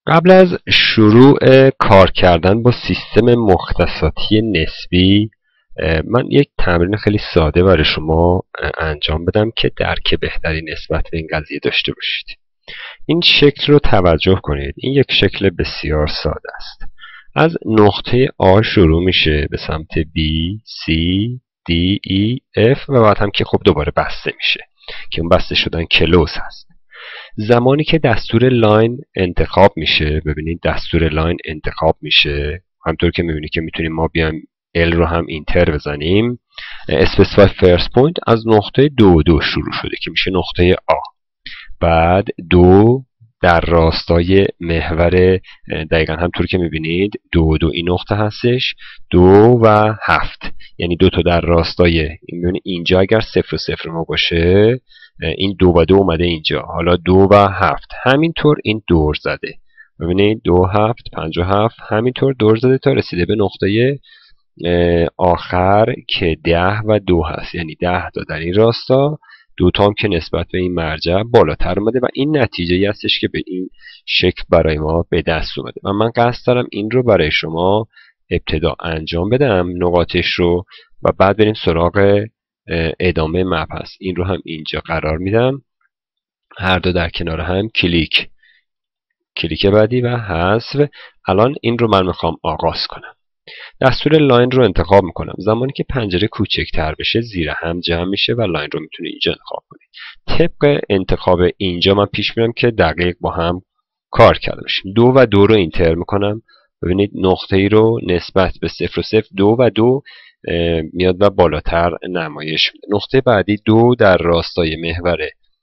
قبل از شروع کار کردن با سیستم مختصاتی نسبی من یک تمرین خیلی ساده برای شما انجام بدم که درک بهتری نسبت به این قضیه داشته باشید. این شکل رو توجه کنید. این یک شکل بسیار ساده است. از نقطه A شروع میشه به سمت B, C, D, E, F و بعد هم که خب دوباره بسته میشه که اون بسته شدن کلوز هست. زمانی که دستور لاین انتخاب میشه، ببینید دستور لاین انتخاب میشه، همطور که میبینید که میتونیم ما بیایم L رو هم اینتر بزنیم. specify first point از نقطه 2 شروع شده که میشه نقطه A. بعد 2 در راستای محور، دقیقا همطور که میبینید 2 این نقطه هستش، 2 و 7، یعنی 2 تا در راستای اینجا اگر 0 و 0 ما باشه این 2 و 2 اومده اینجا، حالا 2 و 7 همینطور این دور زده، ببینید 2 7 5 و 7 همینطور دور زده تا رسیده به نقطه آخر که 10 و 2 هست، یعنی 10 تا در این راستا، 2 تا هم که نسبت به این مرجع بالاتر اومده و این نتیجه هستش که به این شکل برای ما به دست اومده و من قصد دارم این رو برای شما ابتدا انجام بدم نقاطش رو و بعد بریم سراغ ادامه مبحث. این رو هم اینجا قرار میدم، هر دو در کنار هم، کلیک بعدی و حذف. الان این رو من میخوام آغاز کنم. دستور لاین رو انتخاب میکنم. زمانی که پنجره کوچکتر بشه زیر هم جمع میشه و لاین رو میتونه اینجا انتخاب کنید. طبق انتخاب اینجا من پیش میرم که دقیق با هم کار کرده باشیم. 2 و 2 رو اینتر میکنم. ببینید نقطه ای رو نسبت به 0 و 0 2 و 2 میاد و بالاتر نمایش میده. نقطه بعدی 2 در راستای محور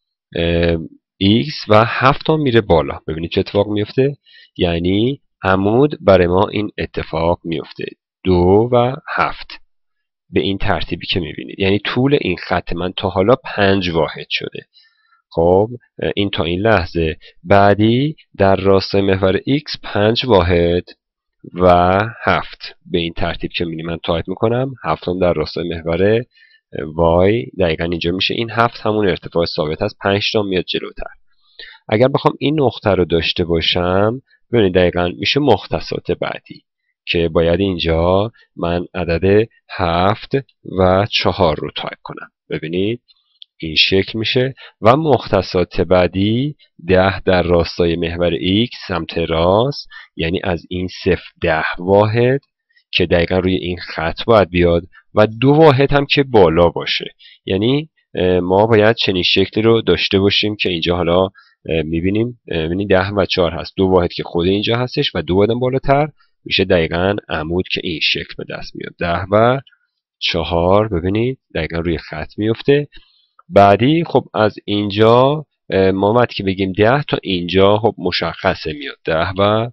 X و 7 تا میره بالا. ببینید چه اتفاق میفته، یعنی عمود برای ما این اتفاق میفته 2 و 7 به این ترتیبی که میبینید، یعنی طول این خط من تا حالا 5 واحد شده. خب این تا این لحظه. بعدی در راستای محور X 5 واحد و 7 به این ترتیب که میبینید من تایپ میکنم. 7 هم در راستای محور Y دقیقا اینجا میشه. این 7 همون ارتفاع ثابت هست، 5 تا میاد جلوتر. اگر بخوام این نقطه رو داشته باشم ببینید دقیقا میشه مختصات بعدی که باید اینجا من عدد 7 و 4 رو تایپ کنم. ببینید این شکل میشه و مختصات بعدی 10 در راستای محور X سمت راست، یعنی از این 0 10 واحد که دقیقا روی این خط باید بیاد و 2 واحد هم که بالا باشه، یعنی ما باید چنین شکلی رو داشته باشیم که اینجا حالا میبینیم 10 و 4 هست، 2 واحد که خود اینجا هستش و 2 واحد بالاتر میشه دقیقا عمود که این شکل به دست میاد. 10 و 4 ببینید دقیقا روی خط میفته. بعدی خب از اینجا ما وقتی که بگیم 10 تا اینجا خب مشخصه میاد 10 و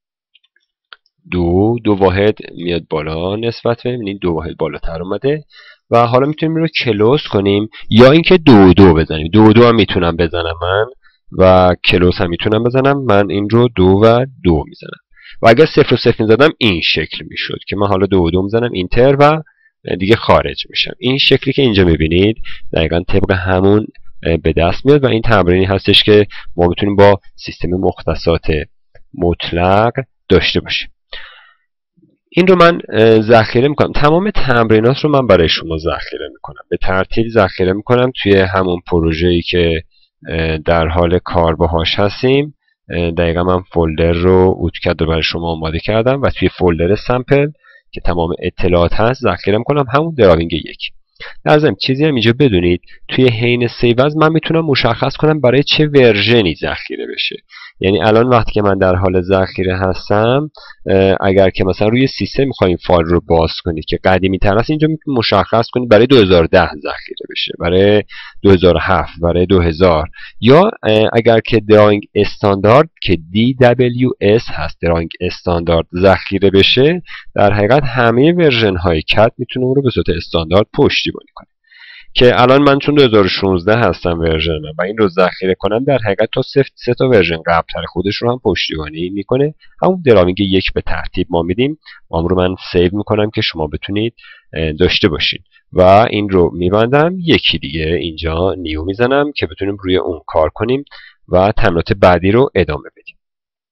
2 واحد میاد بالا نسبت به، ببینید 2 واحد بالاتر اومده و حالا میتونیم این رو کلوز کنیم یا اینکه 2 بزنیم. 2 هم میتونم بزنم من و کلوز هم میتونم بزنم. من این رو 2 و 2 میزنم و اگر 0 و 0 میزدم این شکل میشد که من حالا 2 و 2 میزنم اینتر و دیگه خارج میشم. این شکلی که اینجا میبینید دقیقا طبق همون به دست میاد و این تمرینی هستش که ما میتونیم با سیستم مختصات مطلق داشته باشیم. این رو من ذخیره میکنم. تمام تمرینات رو من برای شما ذخیره میکنم، به ترتیب ذخیره میکنم توی همون پروژه‌ای که در حال کار باهاش هستیم. دقیقا من فولدر رو اوتکد رو برای شما آماده کردم و توی فولدر سمپل که تمام اطلاعات هست ذخیره میکنم، همون دراوینگ 1. در ضمن چیزی هم اینجا بدونید توی حین سیو از من میتونم مشخص کنم برای چه ورژنی ذخیره بشه. یعنی الان وقتی که من در حال ذخیره هستم، اگر که مثلا روی سیستم میخوایم فایل رو باز کنید که قدیمی تر است، اینجا مشخص کنید برای 2010 ذخیره بشه، برای 2007، برای 2000، یا اگر که دراینگ استاندارد که DWS هست دراینگ استاندارد ذخیره بشه، در حقیقت همه ورژن های کد میتونه اون رو به صورت استاندارد پشتیبانی کنه. که الان من چون 2016 هستم ورژن و این رو ذخیره کنم، در حقیقت تا 3 تا ورژن قبلتر خودش رو هم پشتیبانی میکنه. همون دراوینگ 1 به ترتیب ما میدیم و اون رو من سیو میکنم که شما بتونید داشته باشین و این رو میبندم. یکی دیگه اینجا نیو میزنم که بتونیم روی اون کار کنیم و تمرینات بعدی رو ادامه بدیم.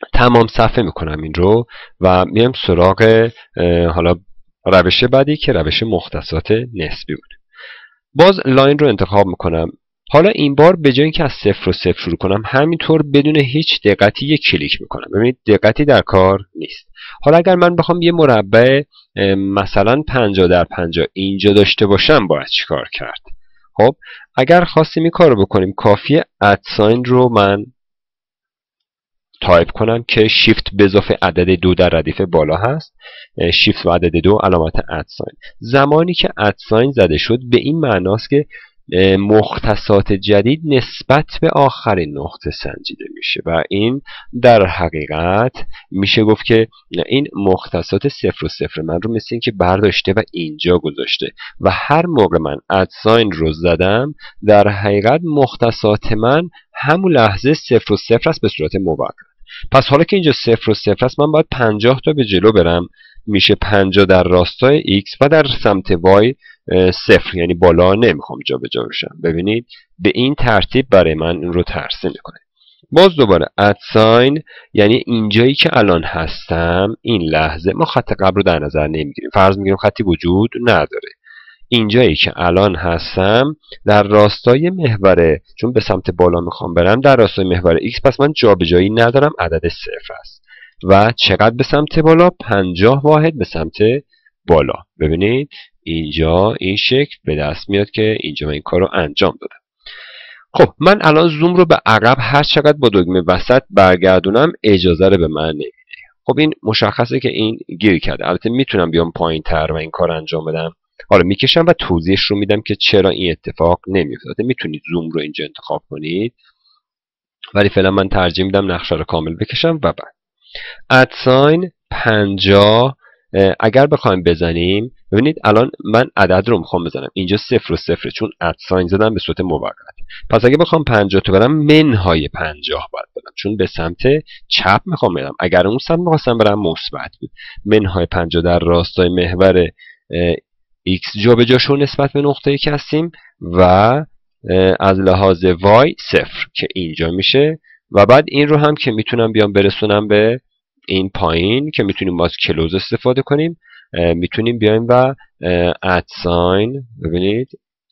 تمام صفحه میکنم این رو و میام سراغ حالا روش بعدی که روش مختصات نسبی بود. باز لاین رو انتخاب میکنم. حالا این بار به جای اینکه از 0 و 0 شروع کنم، همینطور بدون هیچ دقتی یک کلیک میکنم. ببینید دقتی در کار نیست. حالا اگر من بخوام یه مربع مثلا 50 در 50 اینجا داشته باشم، باید چیکار کرد؟ خب اگر خواستیم این کار رو بکنیم، کافیه ادساین رو من تایپ کنم که شیفت به اضافه عدد 2 در ردیف بالا هست، شیفت و عدد 2 علامت ادساین. زمانی که ادساین زده شد به این معناست که مختصات جدید نسبت به آخرین نقطه سنجیده میشه و این در حقیقت میشه گفت که این مختصات 0 و 0 من رو مثل این که برداشته و اینجا گذاشته و هر موقع من ادساین رو زدم در حقیقت مختصات من همون لحظه 0 و 0 است به صورت موقت. پس حالا که اینجا 0 و 0 است، من باید 50 تا به جلو برم، میشه 50 در راستای x و در سمت y 0، یعنی بالا نمیخوام جا به جا بشم. ببینید به این ترتیب برای من این رو ترسیم میکنه. باز دوباره ادساین یعنی اینجایی که الان هستم، این لحظه ما خط قبل رو در نظر نمیگیریم، فرض میگیریم خطی وجود نداره. اینجایی که الان هستم در راستای محور، چون به سمت بالا میخوام برم، در راستای محور x، پس من جابجایی ندارم، عدد 0 است و چقدر به سمت بالا؟ 50 واحد به سمت بالا. ببینید اینجا این شکل به دست میاد که اینجا من این کار رو انجام دادم. خب من الان زوم رو به عقب هر چقدر با دکمه وسط برگردونم اجازه رو به من نمیده. خب این مشخصه که این گیر کرده. البته میتونم بیام پایین تر و این کار انجام بدم. حالا میکشم و توضیحش رو میدم که چرا این اتفاق نمیفته. میتونید زوم رو اینجا انتخاب کنید، ولی فعلا من ترجیح میدم نقشه رو کامل بکشم و بعد ادساین 50 اگر بخوایم بزنیم، ببینید الان من عدد رو میخوام بزنم، اینجا 0 و 0 چون ادساین زدم به صورت موقت. پس اگه بخوام 50 تا برم، منهای 50 باید برم چون به سمت چپ میخوام برم. اگر اون سمت میخواستم برم مثبت بود. منهای 50 در راستای محور x جابجا شو نسبت به نقطه‌ای که هستیم و از لحاظ y 0 که اینجا میشه و بعد این رو هم که میتونم بیام برسونم به این پایین که میتونیم باز کلوز استفاده کنیم. میتونیم بیایم و ادساین، ببینید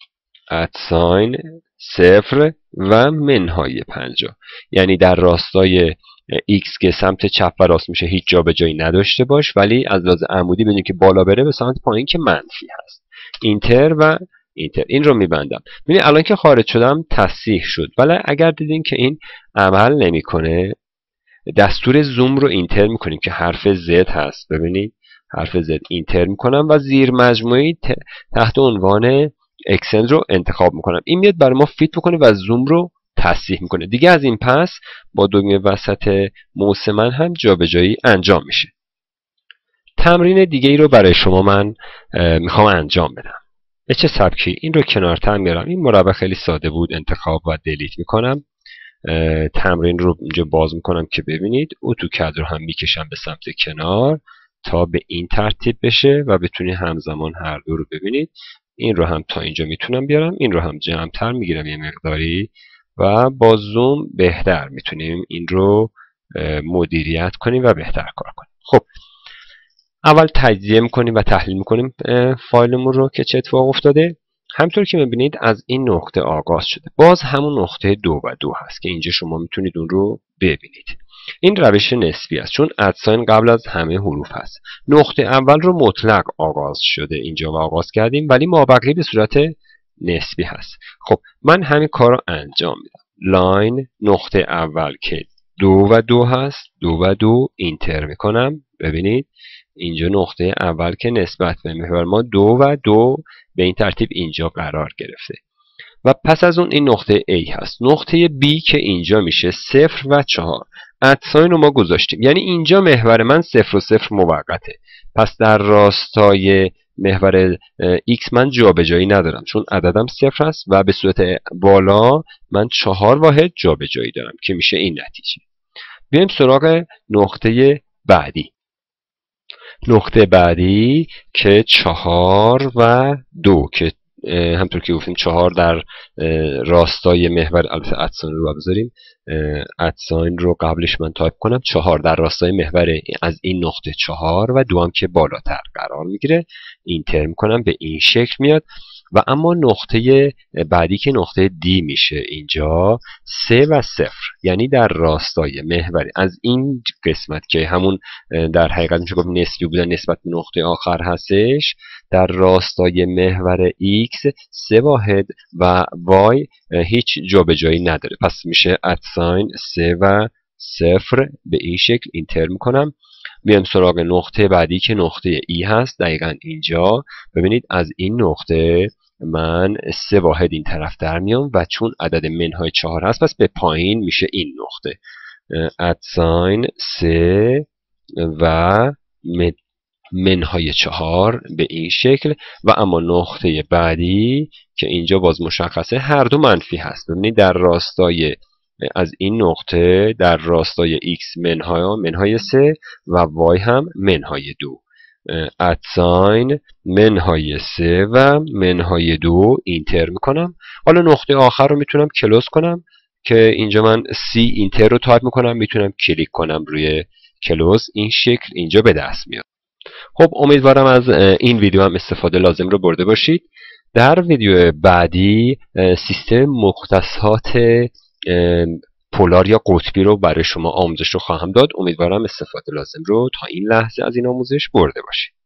ادساین 0 و منهای 50، یعنی در راستای x که سمت چپ و راست میشه هیچ جابجایی نداشته باش، ولی از لحاظ عمودی بدونید که بالا بره به سمت پایین که منفی هست. اینتر و اینتر. این رو میبندم. ببینید الان که خارج شدم تصحیح شد، ولی اگر دیدین که این عمل نمیکنه، دستور زوم رو اینتر میکنیم که حرف Z هست. ببینید حرف Z اینتر میکنم و زیر مجموعی تحت عنوان اکسل رو انتخاب میکنم. این میاد برای ما فیت میکنه و زوم رو تصحیح میکنه. دیگه از این پس با دکمه وسط موس من هم جابجایی انجام میشه. تمرین دیگه ای رو برای شما من میخوام انجام بدم. به چه سبکی؟ این رو کنارتر میارم. این مربع خیلی ساده بود، انتخاب و دیلیت میکنم. تمرین رو اینجا باز میکنم که ببینید اتوکد رو هم میکشم به سمت کنار تا به این ترتیب بشه و بتونید همزمان هر دو رو ببینید. این رو هم تا اینجا میتونم بیارم، این رو هم جمع‌تر میگیرم یه مقداری و با زوم بهتر میتونیم این رو مدیریت کنیم و بهتر کار کنیم. خب اول تجزیه میکنیم و تحلیل میکنیم فایلمون رو که چه اتفاق افتاده. همطور که میبینید از این نقطه آغاز شده. باز همون نقطه 2 و 2 هست که اینجا شما میتونید اون رو ببینید. این روش نسبی است چون ادساین قبل از همه حروف هست. نقطه اول رو مطلق آغاز شده اینجا و آغاز کردیم، ولی مابقی به صورت نسبی هست. خب من همین کار رو انجام میدم. لاین نقطه اول که 2 و 2 هست، 2 و 2 اینتر میکنم. ببینید اینجا نقطه اول که نسبت به محور ما 2 و 2 به این ترتیب اینجا قرار گرفته و پس از اون این نقطه A هست. نقطه B که اینجا میشه 0 و 4. ادساین رو ما گذاشتیم، یعنی اینجا محور من 0 و 0 موقته. پس در راستای محور X من جابجایی ندارم چون عددم 0 است و به صورت بالا من 4 واحد جابجایی دارم که میشه این نتیجه. بیایم سراغ نقطه بعدی. نقطه بعدی که 4 و 2 که همطور که گفتیم 4 در راستای محور، البته ادساین رو بذاریم، ادساین رو قبلش من تایپ کنم، 4 در راستای محور از این نقطه 4 و 2 هم که بالاتر قرار میگیره، اینتر میکنم، به این شکل میاد. و اما نقطه بعدی که نقطه دی میشه اینجا 3 و 0، یعنی در راستای محوری از این قسمت که همون در حقیقت میشه گفت نسبی بودن نسبت به نقطه آخر هستش، در راستای محور x 3 واحد و y هیچ جابجایی نداره، پس میشه ادساین 3 و 0 به این شکل اینتر میکنم. میام سراغ نقطه بعدی که نقطه ای هست، دقیقا اینجا ببینید از این نقطه من 3 واحد این طرف در میام و چون عدد منهای 4 هست پس به پایین میشه این نقطه، ادساین 3 و منهای 4 به این شکل. و اما نقطه بعدی که اینجا باز مشخصه هر دو منفی هست، ببینید در راستای از این نقطه در راستای x منهای 3 و y هم منهای 2، ادساین منهای 3 و منهای 2 اینتر میکنم. حالا نقطه آخر رو میتونم کلوز کنم که اینجا من سی اینتر رو تایپ میکنم، میتونم کلیک کنم روی کلوز، این شکل اینجا به دست میاد. خب امیدوارم از این ویدیو هم استفاده لازم رو برده باشید. در ویدیو بعدی سیستم مختصات پولار یا قطبی رو برای شما آموزش رو خواهم داد. امیدوارم استفاده لازم رو تا این لحظه از این آموزش برده باشید.